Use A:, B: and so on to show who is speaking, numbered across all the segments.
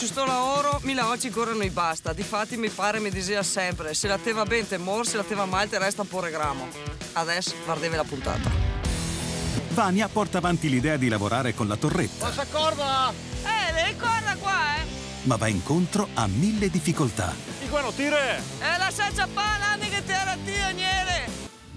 A: su sto lavoro, mi la oggi corrono i basta. Difatti mi pare mi diceva sempre, se la teva ben temor, se la teva mal te resta pure gramo. Adesso guardevi la puntata.
B: Vania porta avanti l'idea di lavorare con la torretta.
C: Passa corda!
A: Devi corda qua,
B: Ma va incontro a 1000 difficoltà.
C: E qua non tire!
A: la salsa pana, che te la tiro, niente!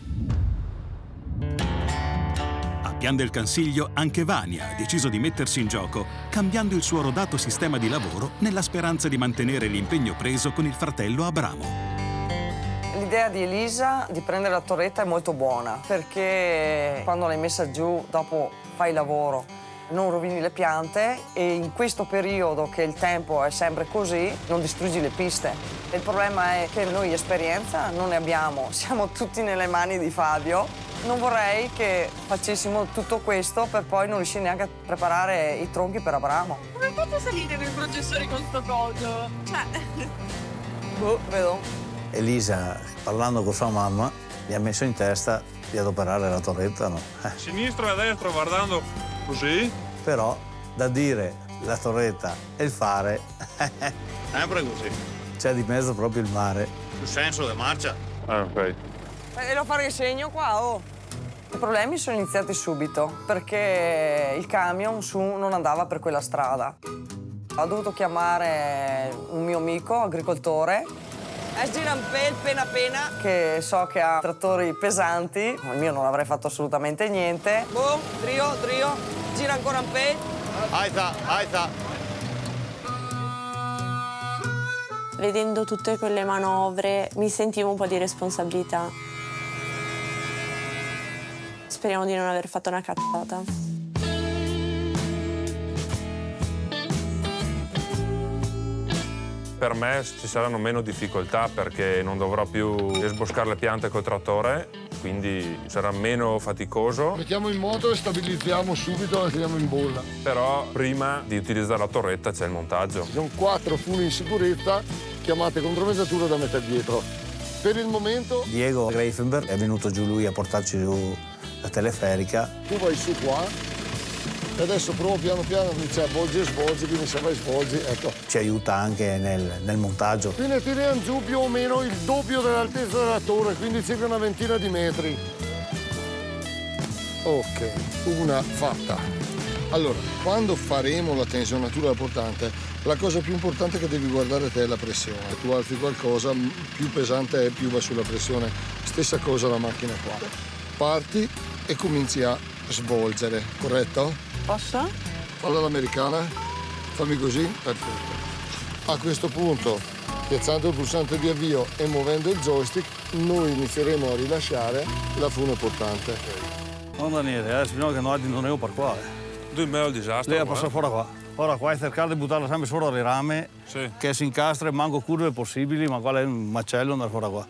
B: A Pian del Cansiglio anche Vania ha deciso di mettersi in gioco, cambiando il suo rodato sistema di lavoro nella speranza di mantenere l'impegno preso con il fratello Abramo.
A: L'idea di Elisa di prendere la torretta è molto buona, perché quando l'hai messa giù, dopo fai il lavoro, non rovini le piante e in questo periodo che il tempo è sempre così, non distruggi le piste. Il problema è che noi esperienza non ne abbiamo, siamo tutti nelle mani di Fabio. Non vorrei che facessimo tutto questo per poi non riuscire neanche a preparare i tronchi per Abramo.
D: Come fate a salire nel processore con sto coso? Cioè...
A: Vedo.
E: Elisa, parlando con sua mamma, gli ha messo in testa di adoperare la torretta, no?
C: Sinistra e destra guardando così.
E: Però, da dire la torretta e il fare,
F: Sempre così.
E: c'è di mezzo proprio il mare.
F: Il senso di marcia.
C: Ok.
A: E lo fare il segno qua, oh. I problemi sono iniziati subito, perché il camion su non andava per quella strada. Ho dovuto chiamare un mio amico, agricoltore, Sgirampel pena pena, che so che ha trattori pesanti. Il mio non avrei fatto assolutamente niente. Boom, trio, gira ancora un pe'.
F: Aita.
D: Vedendo tutte quelle manovre mi sentivo un po' di responsabilità. Speriamo di non aver fatto una cazzata.
C: Per me ci saranno meno difficoltà perché non dovrò più sboscare le piante col trattore, quindi sarà meno faticoso.
G: Mettiamo in moto e stabilizziamo subito, la tiriamo in bolla.
C: Però prima di utilizzare la torretta c'è il montaggio.
G: Ci sono 4 funi in sicurezza, chiamate contromezzatura da mettere dietro. Per il momento...
E: Diego Greifenberg è venuto giù lui a portarci giù la teleferica.
G: Tu vai su qua e adesso provo piano piano, dice avvolgi e svolgi, quindi se vai svolgi, ecco.
E: Ci aiuta anche nel montaggio.
G: Qui ne tiriamo giù più o meno il doppio dell'altezza della torre, quindi circa una ventina di metri. Ok, una fatta. Allora, quando faremo la tensionatura portante, la cosa più importante che devi guardare te è la pressione. Tu alzi qualcosa, più pesante è, più va sulla pressione. Stessa cosa la macchina qua. Parti e cominci a svolgere, corretto?
D: Posso?
G: Falla all'americana, fammi così, perfetto. A questo punto, piazzando il pulsante di avvio e muovendo il joystick, noi inizieremo a rilasciare la fune portante.
H: Non Daniele, adesso che noi non andiamo per qua.
C: Tu in mezzo al disastro.
H: Lei passa fuori qua. Ora qua è cercare di buttarla sempre sopra le rame,
C: Sì.
H: che si incastra e manco curve possibili, ma qua è un macello andare fuori qua.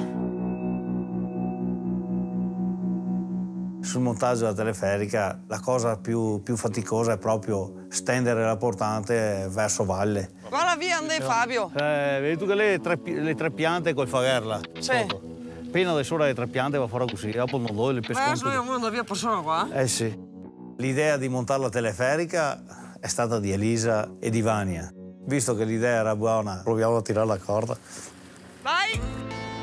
E: Sul montaggio della teleferica la cosa più faticosa è proprio stendere la portante verso valle.
A: Guarda via, andai Fabio.
H: Vedi tu che le tre piante col fagerla.
A: Sì.
H: Appena da sopra le tre piante va fuori così, dopo non do le
A: Ma adesso
H: pescate.
A: io andare via persona qua.
E: Sì. L'idea di montare la teleferica è stata di Elisa e di Vania. Visto che l'idea era buona, proviamo a tirare la corda.
A: Vai!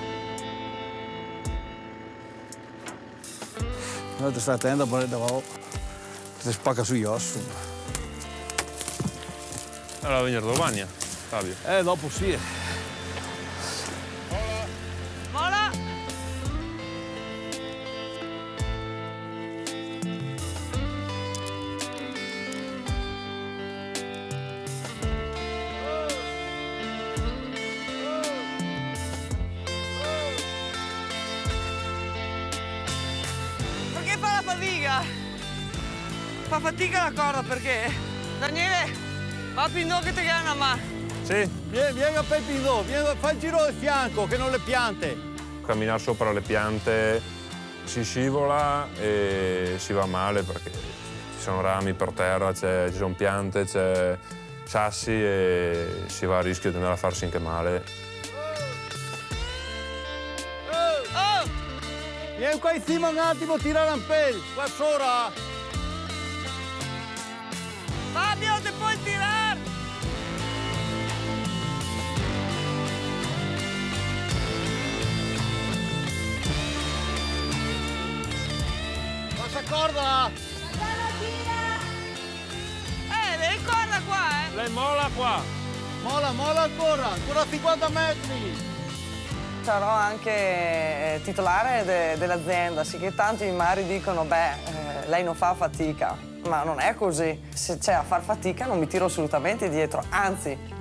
H: Noi ti stai attento, poi ti spacca sugli ossi.
C: Allora venire domani, Fabio.
H: Dopo sì.
A: Vola! Perché fa la fatica? Fa fatica la corda perché? Daniele, va a Pindò che ti chiama una mano.
C: Sì.
H: Vieni a Pepino, fai il giro del fianco, che non le piante.
C: Camminare sopra le piante si scivola e si va male perché ci sono rami per terra, ci sono piante, c'è sassi e si va a rischio di andare a farsi anche male.
A: Oh!
H: Vieni qua in cima un attimo, tira l'ampel, qua sopra.
A: Fabio, ti puoi tirare?
F: passa corda!
A: Devi correre qua,
C: Lei mola qua.
F: Mola ancora 50 metri!
A: Sarò anche titolare dell'azienda, sì che tanti i mari dicono, lei non fa fatica, ma non è così. Se c'è a far fatica non mi tiro assolutamente dietro, anzi,